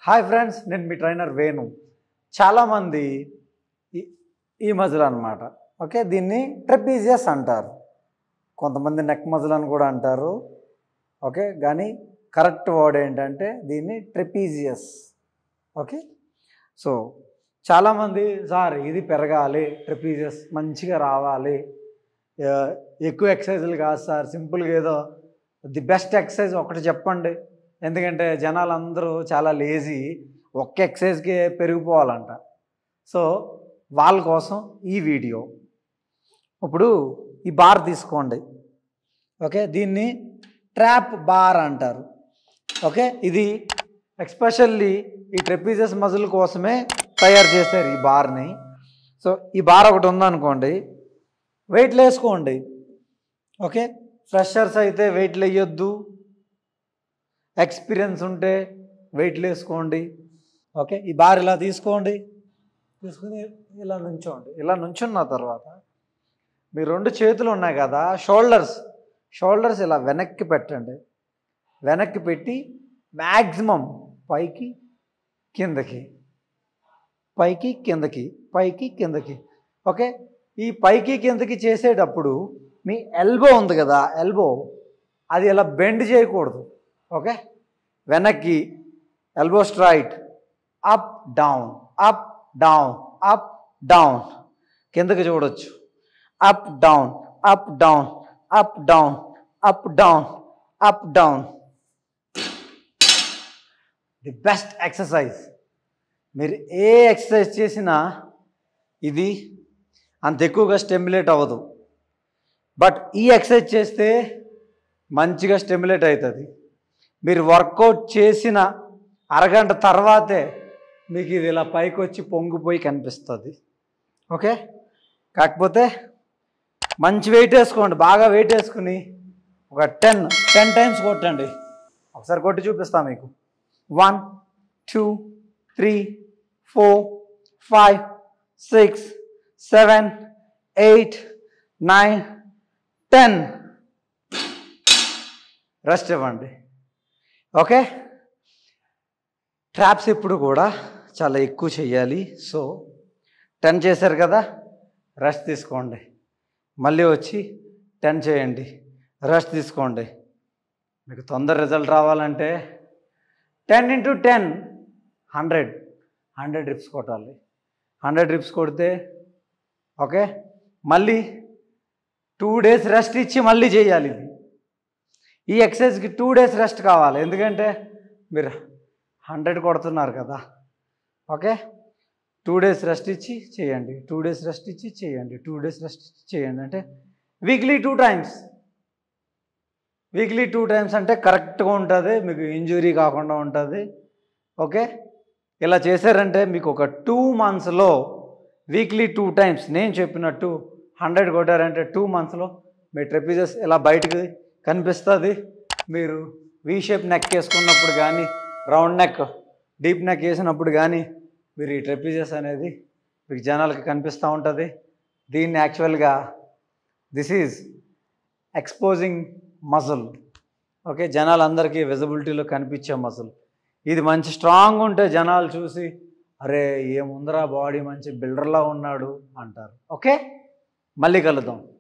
Hi friends, నేను మీ trainer Venu. చాలామంది ఈ మజిల్ అనమాట. ఓకే, దీన్ని ట్రెపీజియస్ అంటారు. కొంతమంది నెక్ మజిల్ అని కూడా అంటారు. ఓకే, కానీ కరెక్ట్ వర్డ్ ఏంటంటే దీన్ని ట్రెపీజియస్. ఓకే, సో చాలామంది సార్ ఇది పెరగాలి, ట్రెపీజియస్ మంచిగా రావాలి, ఎక్కువ ఎక్సర్సైజులు కాదు సార్, సింపుల్గా ఏదో ది బెస్ట్ ఎక్సర్సైజ్ ఒకటి చెప్పండి. ఎందుకంటే జనాలందరూ చాలా లేజీ, ఒక్క ఎక్సర్సైజ్కే పెరిగిపోవాలంట. సో వాళ్ళ కోసం ఈ వీడియో. ఇప్పుడు ఈ బార్ తీసుకోండి. ఓకే, దీన్ని ట్రాప్ బార్ అంటారు. ఓకే, ఇది ఎక్స్పెషల్లీ ఈ ట్రెపీజియస్ మజిల్ కోసమే తయారు చేశారు ఈ బార్ని. సో ఈ బార్ ఒకటి ఉందనుకోండి, వెయిట్లు వేసుకోండి. ఓకే, ఫ్రెషర్స్ అయితే వెయిట్లు వేయొద్దు, ఎక్స్పీరియన్స్ ఉంటే వెయిట్లు వేసుకోండి. ఓకే, ఈ బార్ ఇలా తీసుకోండి, తీసుకుని ఇలా నుంచోండి. ఇలా నుంచున్న తర్వాత మీ రెండు చేతులు ఉన్నాయి కదా, షోల్డర్స్ ఇలా వెనక్కి పెట్టండి. వెనక్కి పెట్టి మ్యాక్సిమం పైకి కిందకి, పైకి కిందకి, పైకి కిందకి. ఓకే, ఈ పైకి కిందకి చేసేటప్పుడు మీ ఎల్బో ఉంది కదా, ఎల్బో అది ఇలా బెండ్ చేయకూడదు. ఓకే, వెనక్కి elbow straight, up down, up down, up down. కిందకి చూడొచ్చు, up down, up down, up down, up down, up down. The best exercise. మీరు ఏ ఎక్సర్సైజ్ చేసినా ఇది అంత ఎక్కువగా స్టిమ్యులేట్ అవ్వదు, బట్ ఈ ఎక్సర్సైజ్ చేస్తే మంచిగా స్టిమ్యులేట్ అవుతుంది. మీరు వర్కౌట్ చేసిన అరగంట తర్వాతే మీకు ఇది ఇలా పైకి వచ్చి పొంగిపోయి కనిపిస్తుంది. ఓకే, కాకపోతే మంచి వెయిట్ వేసుకోండి, బాగా వెయిట్ వేసుకుని ఒక 10 టైమ్స్ కొట్టండి. ఒకసారి కొట్టి చూపిస్తా మీకు. 1 2 3 4 5 6 7 8 9 10. రెస్ట్ ఇవ్వండి. ఓకే, ట్రాప్స్ ఎప్పుడు కూడా చాలా ఎక్కువ చేయాలి. సో 10 చేశారు కదా, రెస్ట్ తీసుకోండి. మళ్ళీ వచ్చి 10 చేయండి, రెస్ట్ తీసుకోండి. మీకు తొందర రిజల్ట్ రావాలంటే 10 × 10 100 రిప్స్ కొట్టాలి. 100 రిప్స్ కొడితే ఓకే, మళ్ళీ 2 డేస్ రెస్ట్ ఇచ్చి మళ్ళీ చేయాలి. ఇది ఈ ఎక్సర్సైజ్కి 2 డేస్ రెస్ట్ కావాలి, ఎందుకంటే మీరు 100 కొడుతున్నారు కదా. ఓకే, 2 డేస్ రెస్ట్ ఇచ్చి చేయండి, 2 డేస్ రెస్ట్ ఇచ్చి చేయండి, 2 డేస్ రెస్ట్ ఇచ్చి చేయండి. అంటే వీక్లీ 2 టైమ్స్. వీక్లీ 2 టైమ్స్ అంటే కరెక్ట్గా ఉంటుంది, మీకు ఇంజురీ కాకుండా ఉంటుంది. ఓకే, ఇలా చేశారంటే మీకు ఒక 2 మంత్స్లో వీక్లీ 2 టైమ్స్ నేను చెప్పినట్టు 100 కొట్టారంటే 2 మంత్స్లో మీ ట్రెపీజియస్ ఇలా బయటకు కనిపిస్తుంది. మీరు వీ షేప్ నెక్ వేసుకున్నప్పుడు కానీ, రౌండ్ నెక్, డీప్ నెక్ వేసినప్పుడు కానీ మీరు ఈ ట్రెపీజియస్ అనేది మీకు జనాలకి కనిపిస్తూ ఉంటుంది. దీన్ని యాక్చువల్గా this is exposing muscle. Okay, జనాలందరికీ విజిబిలిటీలో కనిపించే మజిల్. ఇది మంచి స్ట్రాంగ్ ఉంటే జనాలు చూసి అరే ఏముందరా బాడీ మంచి బిల్డర్లా ఉన్నాడు అంటారు. ఓకే, మళ్ళీ కలుద్దాం.